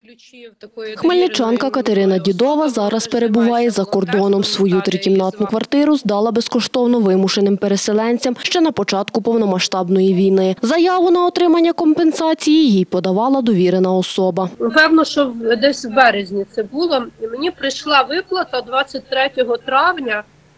Хмельничанка Катерина Дідова зараз перебуває за кордоном. Свою трикімнатну квартиру здала безкоштовно вимушеним переселенцям ще на початку повномасштабної війни. Заяву на отримання компенсації їй подавала довірена особа. Певно, що десь в березні це було. Мені прийшла виплата 23 травня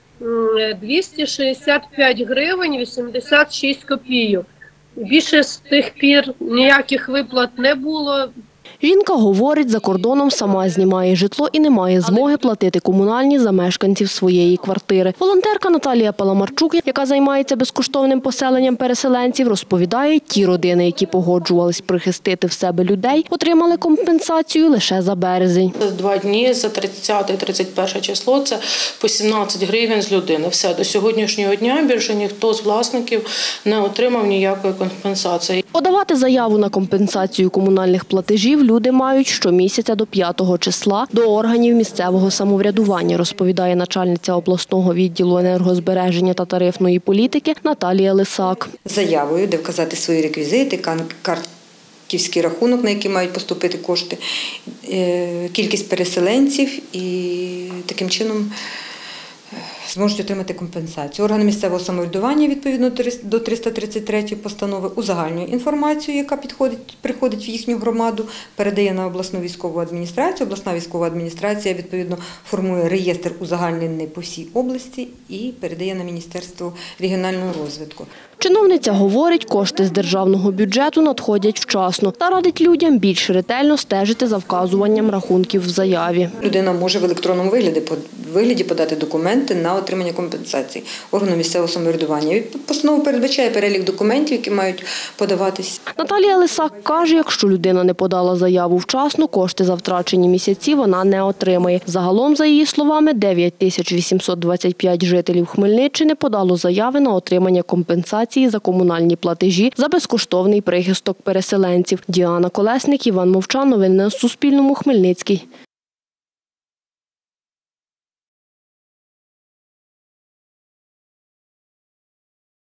265 гривень 86 копійок. Більше з тих пір ніяких виплат не було. Жінка говорить, за кордоном сама знімає житло і не має змоги платити комунальні за мешканців своєї квартири. Волонтерка Наталія Паламарчук, яка займається безкоштовним поселенням переселенців, розповідає, ті родини, які погоджувались прихистити в себе людей, отримали компенсацію лише за березень. 2 дні, за 30-31 число, це по 17 гривень з людини. Все, до сьогоднішнього дня більше ніхто з власників не отримав ніякої компенсації. Подавати заяву на компенсацію комунальних платежів люди мають щомісяця до 5 числа до органів місцевого самоврядування, розповідає начальниця обласного відділу енергозбереження та тарифної політики Наталія Лисак. Заявою, де вказати свої реквізити, картівський рахунок, на який мають поступити кошти, кількість переселенців і таким чином зможуть отримати компенсацію. Органи місцевого самоврядування, відповідно до 333 постанови, узагальнює інформацію, яка приходить в їхню громаду, передає на обласну військову адміністрацію. Обласна військова адміністрація, відповідно, формує реєстр узагальнений по всій області і передає на Міністерство регіонального розвитку. Чиновниця говорить, кошти з державного бюджету надходять вчасно та радить людям більш ретельно стежити за вказуванням рахунків в заяві. Людина може в електронному вигляді подати документи на отримання компенсації органу місцевого самоврядування. Постанова передбачає перелік документів, які мають подаватись. Наталія Лисак каже, якщо людина не подала заяву вчасно, кошти за втрачені місяці вона не отримає. Загалом, за її словами, 9825 жителів Хмельниччини подало заяви на отримання компенсації за комунальні платежі за безкоштовний прихисток переселенців. Діана Колесник, Іван Мовчан. Новини на Суспільному. Хмельницький.